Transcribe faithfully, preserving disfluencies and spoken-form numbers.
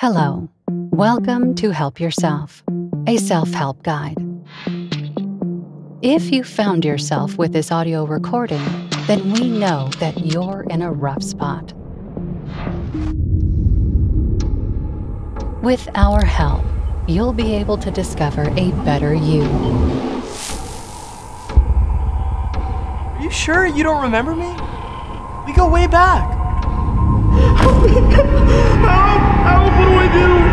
Hello. Welcome to Help Yourself, a self-help guide. If you found yourself with this audio recording, then we know that you're in a rough spot. With our help, you'll be able to discover a better you. Are you sure you don't remember me? We go way back. Help! Help! What do I do?